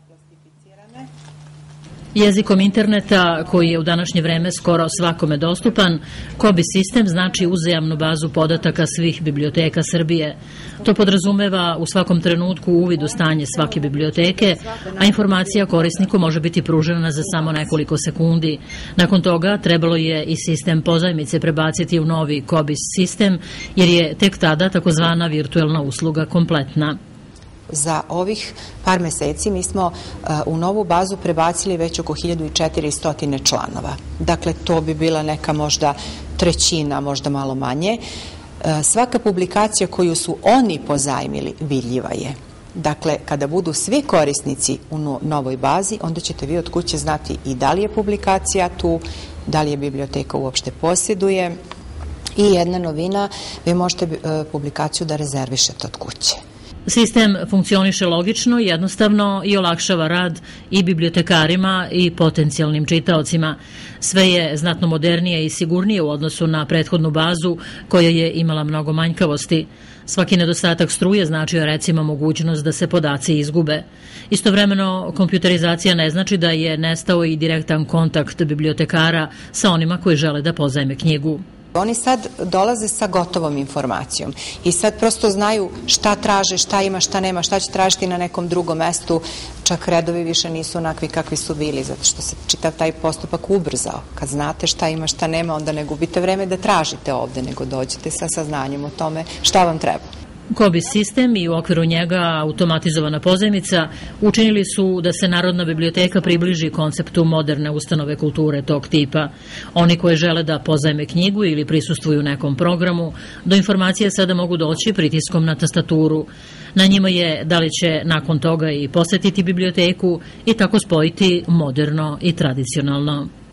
Jezikom interneta, koji je u današnje vreme skoro svakome dostupan, KOBI sistem znači uzajamnu bazu podataka svih biblioteka Srbije. To podrazumeva u svakom trenutku uvid u stanje svake biblioteke, a informacija korisniku može biti pružena za samo nekoliko sekundi. Nakon toga trebalo je i sistem pozajmice prebaciti u novi KOBI sistem, jer je tek tada takozvana virtuelna usluga kompletna. Za ovih par meseci mi smo u novu bazu prebacili već oko 1400 članova. Dakle, to bi bila neka možda trećina, možda malo manje. Svaka publikacija koju su oni pozajmili vidljiva je. Dakle, kada budu svi korisnici u novoj bazi, onda ćete vi od kuće znati i da li je publikacija tu, da li je biblioteka uopšte posjeduje. I jedna novina, vi možete publikaciju da rezervišete od kuće. Sistem funkcioniše logično, jednostavno i olakšava rad i bibliotekarima i potencijalnim čitaocima. Sve je znatno modernije i sigurnije u odnosu na prethodnu bazu koja je imala mnogo manjkavosti. Svaki nedostatak struje značio recimo mogućnost da se podaci izgube. Istovremeno, kompjuterizacija ne znači da je nestao i direktan kontakt bibliotekara sa onima koji žele da pozajme knjigu. Oni sad dolaze sa gotovom informacijom i sad prosto znaju šta traže, šta ima, šta nema, šta će tražiti na nekom drugom mestu. Čak redovi više nisu onakvi kakvi su bili, zato što se čitav taj postupak ubrzao. Kad znate šta ima, šta nema, onda ne gubite vreme da tražite ovde, nego dođete sa saznanjem o tome šta vam treba. KOBI sistem i u okviru njega automatizovana pozajmica učinili su da se Narodna biblioteka približi konceptu moderne ustanove kulture tog tipa. Oni koji žele da pozajme knjigu ili prisustvuju nekom programu, do informacije sada mogu doći pritiskom na tastaturu. Na njima je da li će nakon toga i posetiti biblioteku i tako spojiti moderno i tradicionalno.